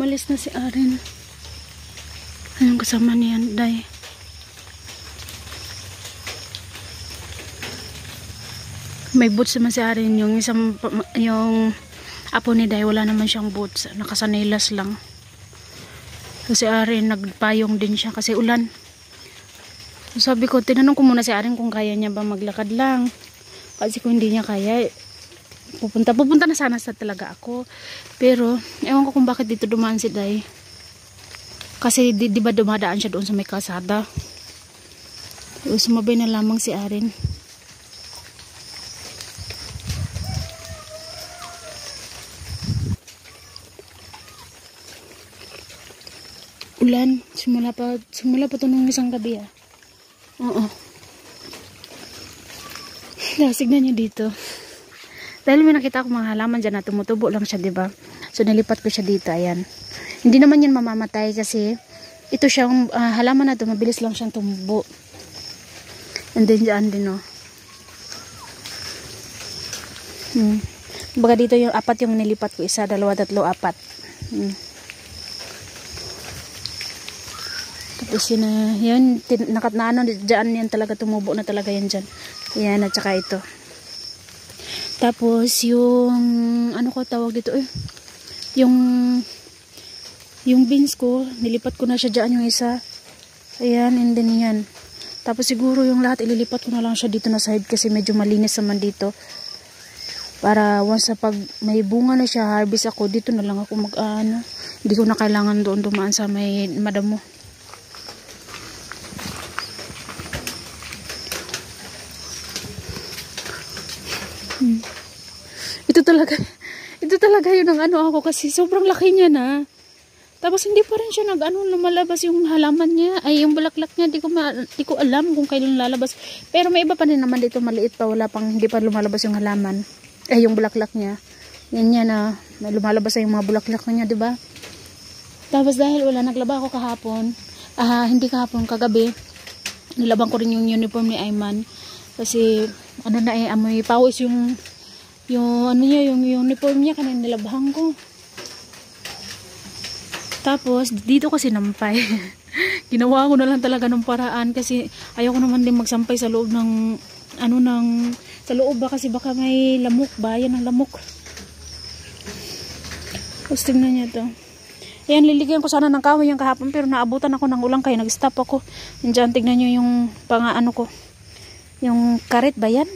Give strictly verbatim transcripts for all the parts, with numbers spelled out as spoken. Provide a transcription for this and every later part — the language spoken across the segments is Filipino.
Umalis na si Aren. Anong kasama niyan, Day? May boots naman si Aren. Yung isang, yung apo ni Day, wala naman siyang boots. Nakasanilas lang. Kasi Aren, nagpayong din siya kasi ulan. So, sabi ko, tinanong ko muna si Aren kung kaya niya ba maglakad lang. Kasi kung hindi niya kaya, pupunta, pupunta na sana sa talaga ako. Pero, ewan ko kung bakit dito dumaan si Day. Kasi di, di ba dumadaan siya doon sa may kasada. So, sumabay na lamang si Aren. Ulan. Simula pa, simula pa ito nung isang gabi ah. Oo. Lasig na niya dito. Dahil may nakita ko mga halaman dyan na tumutubo lang siya, diba? So, nilipat ko siya dito, ayan. Hindi naman yan mamamatay kasi ito siyang uh, halaman na ito, mabilis lang siyang tumubo. And then, dyan din, oh. Hmm. Baga dito yung apat yung nilipat ko. Isa, dalawa, tatlo, apat. Hmm. Tapos yun, uh, yun, nakat na ano, dyan yan talaga, tumubo na talaga yan dyan. Ayan, at saka ito. Tapos, yung, ano ko tawag dito eh, yung, yung beans ko, nilipat ko na siya dyan yung isa. Ayan, and then yan. Tapos siguro yung lahat, ililipat ko na lang siya dito na side kasi medyo malinis naman dito. Para once sa pag may bunga na siya, harvest ako, dito na lang ako mag, uh, ano, hindi ko na kailangan doon dumaan sa may madamo. Hmm. Ito talaga, ito talaga yun ang ano ako kasi sobrang laki niya na. Tapos hindi pa rin siya nag ano, lumalabas yung halaman niya, ay yung bulaklak niya, di ko, ma, di ko alam kung kailan lalabas. Pero may iba pa rin naman dito, maliit pa, wala pang, hindi pa lumalabas yung halaman. Ay yung bulaklak niya. Yan niya na, na lumalabas na yung mga bulaklak niya, di ba? Tapos dahil wala, naglaba ako kahapon, ah, hindi kahapon, kagabi, nilabang ko rin yung uniform ni Ayman. Kasi, ano na eh, amoy pawis yung, yung, ano niya, yung, yung uniform niya, kanina nilabahan ko. Tapos, dito kasi nampay. Ginawa ko na lang talaga ng paraan kasi ayaw ko naman din magsampay sa loob ng, ano ng, sa loob ba kasi baka may lamok ba? Yan ang lamok. Tapos, tingnan niya to. Ayan, liligyan ko sana ng kahoy yung kahapon pero naabutan ako ng ulang kaya nag-stop ako. Diyan, tingnan niyo yung pang ano ko. Yung karet ba yan?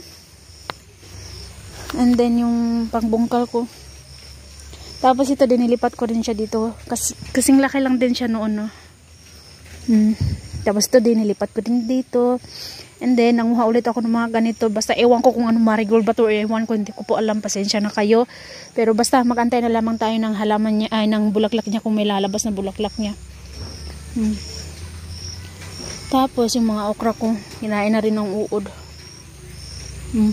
And then yung pangbungkal ko. Tapos ito din, nilipat ko din siya dito. Kas, kasing laki lang din siya noon, no? Hmm. Tapos ito din, nilipat ko din dito. And then, nanguha ulit ako ng mga ganito. Basta ewan ko kung ano marigold ba to. Ewan ko, hindi ko po alam. Pasensya na kayo. Pero basta magantay na lamang tayo ng halaman niya, ay ng bulaklak niya kung may lalabas na bulaklak niya. Hmm. Tapos yung mga okra ko, hinain na rin ng uod. Hmm.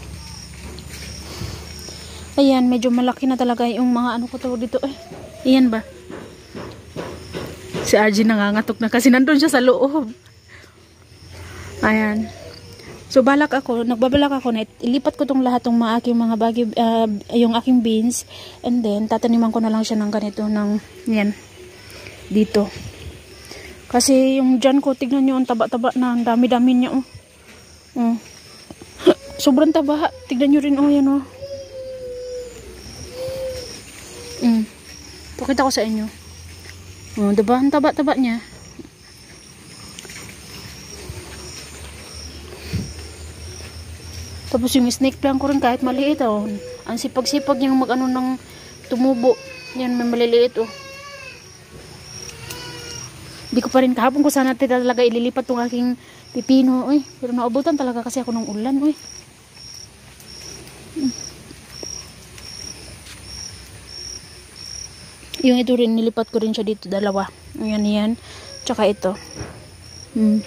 Ayan, medyo malaki na talaga yung mga ano ko tawag dito. Eh, ayan ba? Si Arjun nangangatok na kasi nandun siya sa loob. Ayan. So balak ako, nagbabalak ako na ilipat ko tong lahat ng mga aking mga bagay, uh, yung aking beans. And then, tataniman ko na lang siya ng ganito, ng, yan, dito. Kasi yung dyan ko, tignan nyo, ang taba-taba na, ang dami-dami niya, oh. Oh. Sobrang taba. Tignan nyo rin, oh, yan, oh. Mm. Pakita ko sa inyo. Oh, diba? Ang taba-taba niya. Tapos yung snake plant ko rin kahit maliit, oh. Ang sipag-sipag niyang mag-ano ng tumubo. Yan, may maliliit, oh. Hindi ko pa rin kahapon ko sana talaga ililipat tong aking pipino, oy. Pero naubutan talaga kasi ako ng ulan, oy. Hmm. Yung ito rin, nilipat ko rin siya dito, dalawa. Ayan, yan. Tsaka ito. Hmm.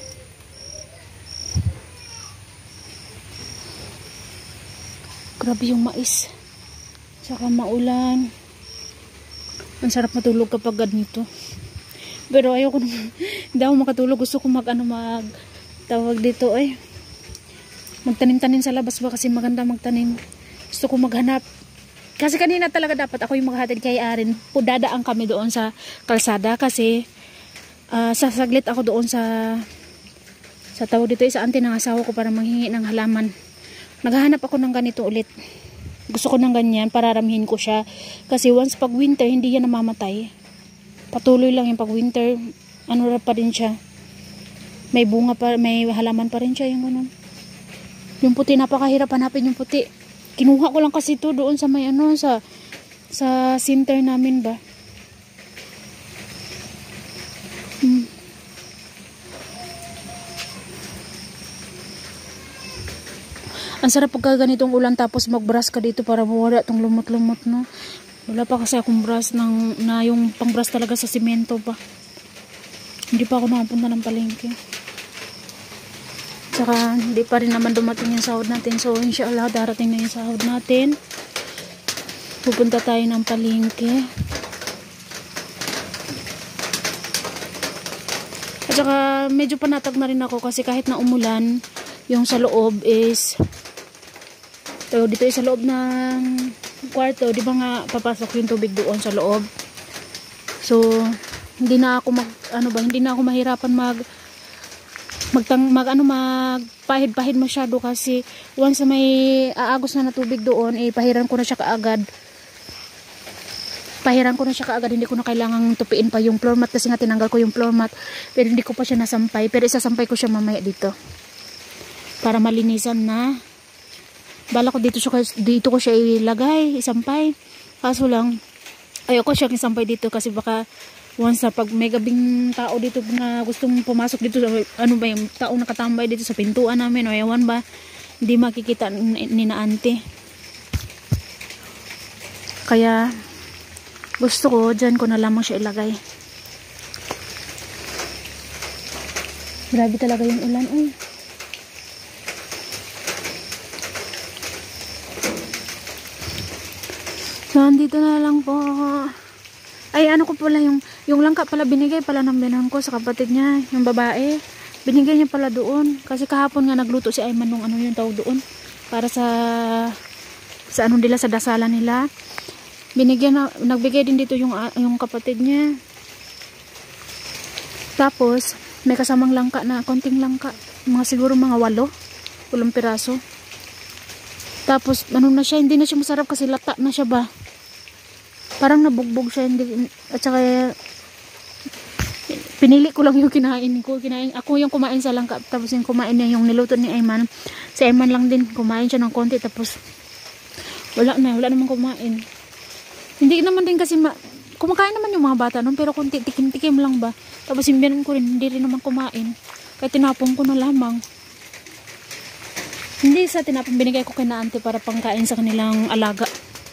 Grabe yung mais. Tsaka maulan. Ang sarap matulog kapag ganito. Pero ayoko naman, hindi ako makatulog. Gusto ko mag, ano, mag, tawag dito, ay, magtanim-tanim sa labas ba kasi maganda magtanim. Gusto ko maghanap. Kasi kanina talaga dapat ako yung maghahatid kay Aaron. Dadaan kami doon sa kalsada kasi uh, sasaglit ako doon sa sa tawag dito sa auntie ng asawa ko para manghingi ng halaman. Naghahanap ako ng ganito ulit. Gusto ko ng ganyan para ramhin ko siya. Kasi once pag winter, hindi yan namamatay. Patuloy lang yung pag winter, ano pa din siya. May bunga pa, may halaman pa rin siya yung ano. Yung puti, napakahirap hanapin yung puti. Kinuha ko lang kasi ito doon sa may ano, sa sa center namin ba. Hmm. Ang sarap pagka ganitong ulan tapos mag-brush ka dito para mawala itong lumot-lumot, no. Wala pa kasi akong brush ng, na yung pang-brush talaga sa simento pa. Hindi pa ako nakapunta ng palengke. Tsaka hindi pa rin naman dumating yung sahod natin. So inshallah darating na yung sahod natin. Pupunta tayo ng palengke. At saka medyo panatag na rin ako kasi kahit na umulan, yung sa loob is so, dito is sa loob ng kwarto, di ba nga papasok yung tubig doon sa loob. So hindi na ako mag ano ba, hindi na ako mahirapan mag magtang mag ano magpahid-pahid masyado kasi once may aagos na na tubig doon, eh pahiran ko na siya kaagad. Pahiran ko na siya kaagad, hindi ko na kailangang tupiin pa yung floor mat kasi nga tinanggal ko yung floor mat. Pero hindi ko pa siya nasampay, pero isasampay ko siya mamaya dito. Para malinisan na. Bala ko dito siya, dito ko siya ilagay, isampay. Kaso lang ayoko siya isampay dito kasi baka once na pag may gabing tao dito na gustong pumasok dito, ano ba yung tao nakatambay dito sa pintuan namin o ewan ba, hindi makikita ni na auntie. Kaya gusto ko dyan ko na lamang siya ilagay. Grabe talaga yung ulan. Uy. So andito na lang po. Ay, ano ko pala, yung, yung langka pala binigay pala ng binan ko sa kapatid niya, yung babae. Binigay niya pala doon. Kasi kahapon nga nagluto si Ayman nung ano yung tawag doon. Para sa, sa ano nila, sa dasalan nila. Binigyan na, nagbigay din dito yung, yung kapatid niya. Tapos, may kasamang langka na, konting langka. Mga siguro mga walo. Walong piraso. Tapos, ano na siya, hindi na siya masarap kasi lata na siya ba. Parang nabugbog siya, hindi, at saka pinili ko lang yung kinain ko. Kinain, ako yung kumain sa langka, tapos yung kumain niya yung niluto ni Ayman. Si Ayman lang din, kumain siya ng konti, tapos wala na, wala namang kumain. Hindi naman din kasi, ma, kumakain naman yung mga bata nun, pero konti, tikim-tikim lang ba. Tapos yung binan ko rin, hindi rin naman kumain. Kaya tinapong ko na lamang. Hindi sa tinapong, binigay ko kay na auntie para pangkain sa kanilang alaga.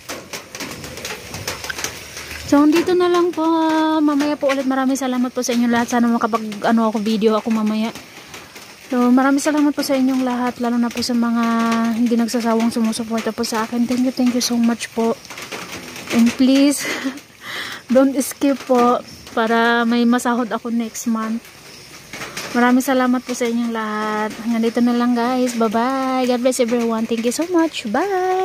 So, dito na lang po. Mamaya po ulit. Maraming salamat po sa inyong lahat. Sana makapag ano ako video ako mamaya. So, maraming salamat po sa inyong lahat. Lalo na po sa mga hindi nagsasawang sumusuporta po sa akin. Thank you, thank you so much po. And please, don't skip po para may masahod ako next month. Maraming salamat po sa inyong lahat. Hanggang dito na lang guys. Bye-bye. God bless everyone. Thank you so much. Bye!